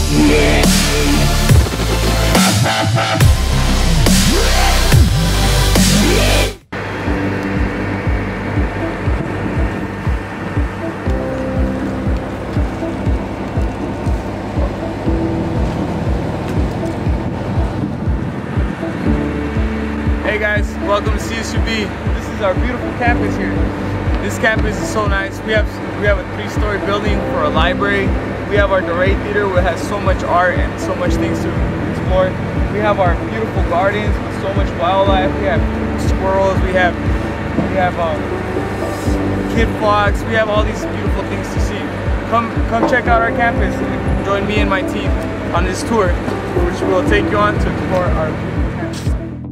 Hey guys, welcome to CSUB. This is our beautiful campus here. This campus is so nice. We have a 3-story building for a library. We have our Doré Theater, which has so much art and so much things to explore. We have our beautiful gardens with so much wildlife. We have squirrels. We have kid flocks. We have all these beautiful things to see. Come check out our campus and join me and my team on this tour, which will take you on to explore our beautiful campus.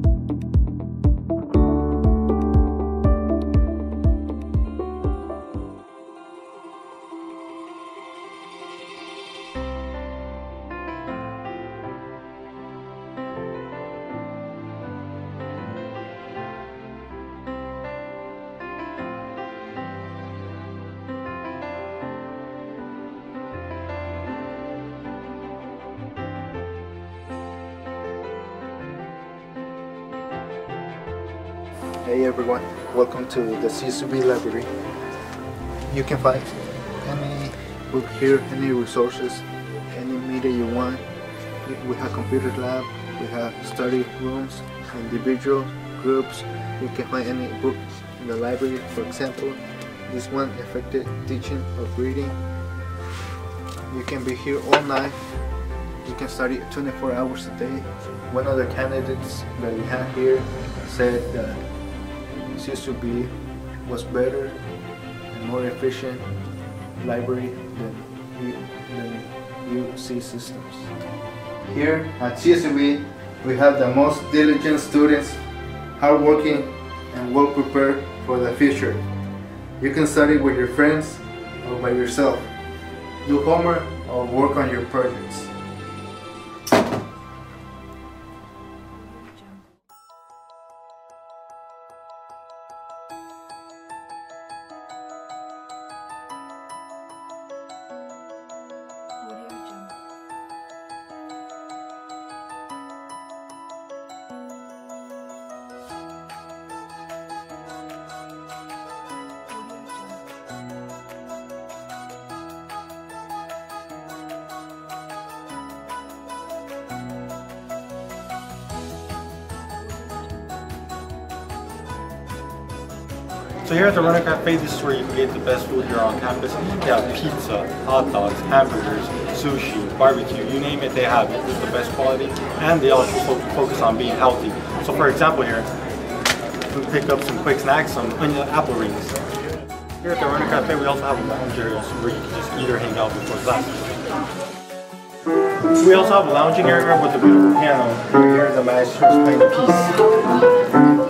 Hey everyone, welcome to the CSUB library. You can find any book here, any resources, any media you want. We have computer lab, we have study rooms, individual groups. You can find any book in the library. For example, this one, Effective Teaching of Reading. You can be here all night. You can study 24 hours a day. One of the candidates that we have here said that CSUB was better and more efficient library than UC systems. Here at CSUB, we have the most diligent students, hardworking and well prepared for the future. You can study with your friends or by yourself. Do homework or work on your projects. So here at the Runner Cafe, this is where you can get the best food here on campus. They have pizza, hot dogs, hamburgers, sushi, barbecue, you name it, they have it. It's the best quality, and they also focus on being healthy. So for example here, we pick up some quick snacks, some onion apple rings. Here at the Runner Cafe, we also have a lounge area where you can just eat or hang out before class. We also have a lounging area with a beautiful piano. Here the maestro is playing the piece.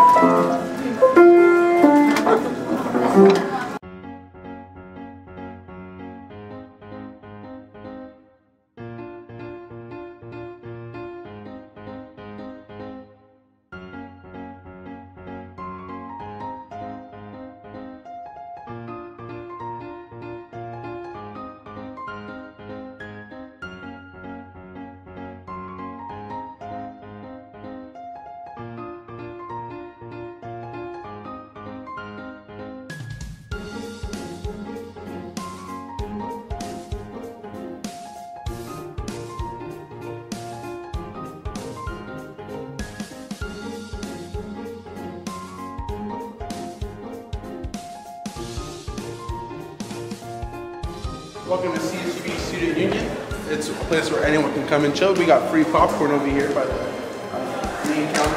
Welcome to CSUB Student Union. It's a place where anyone can come and chill. We got free popcorn over here by the main counter.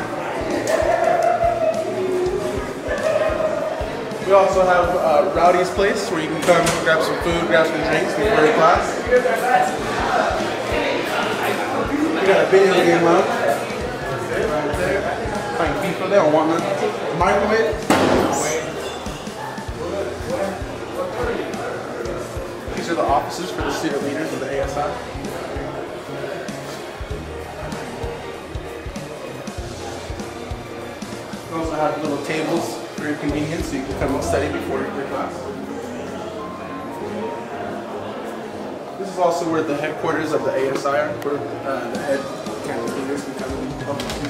We also have Rowdy's Place where you can come grab some food, grab some drinks before your class. We got a video game lounge right there. Playing FIFA there or whatnot. Microwave. These are the offices for the student leaders of the ASI. We also have little tables for your convenience so you can come and study before your class. This is is also where the headquarters of the ASI are, where the head camera leaders can come and help you.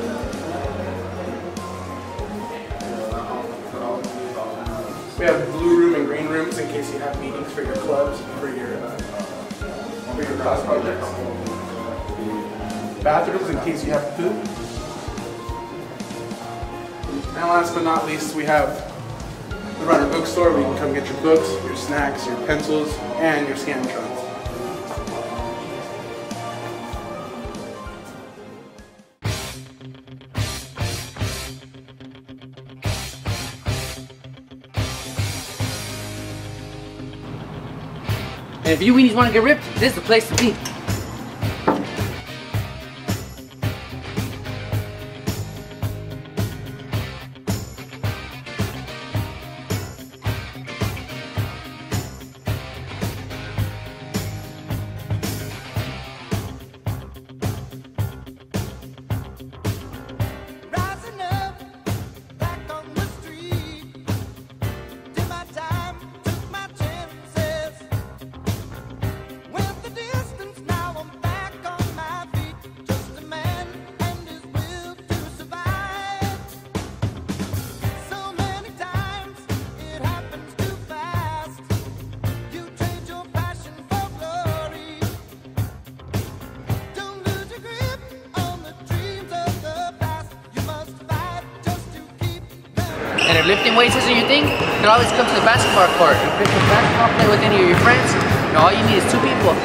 We have blue room and green rooms in case you have meetings for your clubs, for your class projects. Bathrooms in case you have to poop. And last but not least, we have the Runner Bookstore where you can come get your books, your snacks, your pencils, and your Scantrons. And if you weenies want to get ripped, this is the place to be. And if lifting weights isn't your thing, you can always come to the basketball court. If you can basketball play with any of your friends, all you need is 2 people.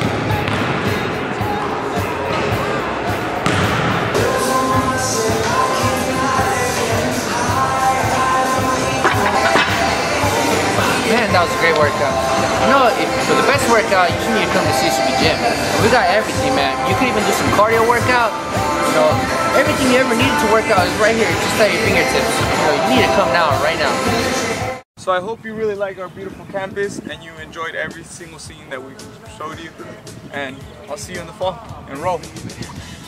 Man, that was a great workout. For the best workout, you need to come to CSUB Gym. We got everything, man. You can even do some cardio workout. Everything you ever needed to work out is right here, just at your fingertips. You need to come now, right now. So I hope you really like our beautiful campus and you enjoyed every single scene that we showed you. And I'll see you in the fall. And roll.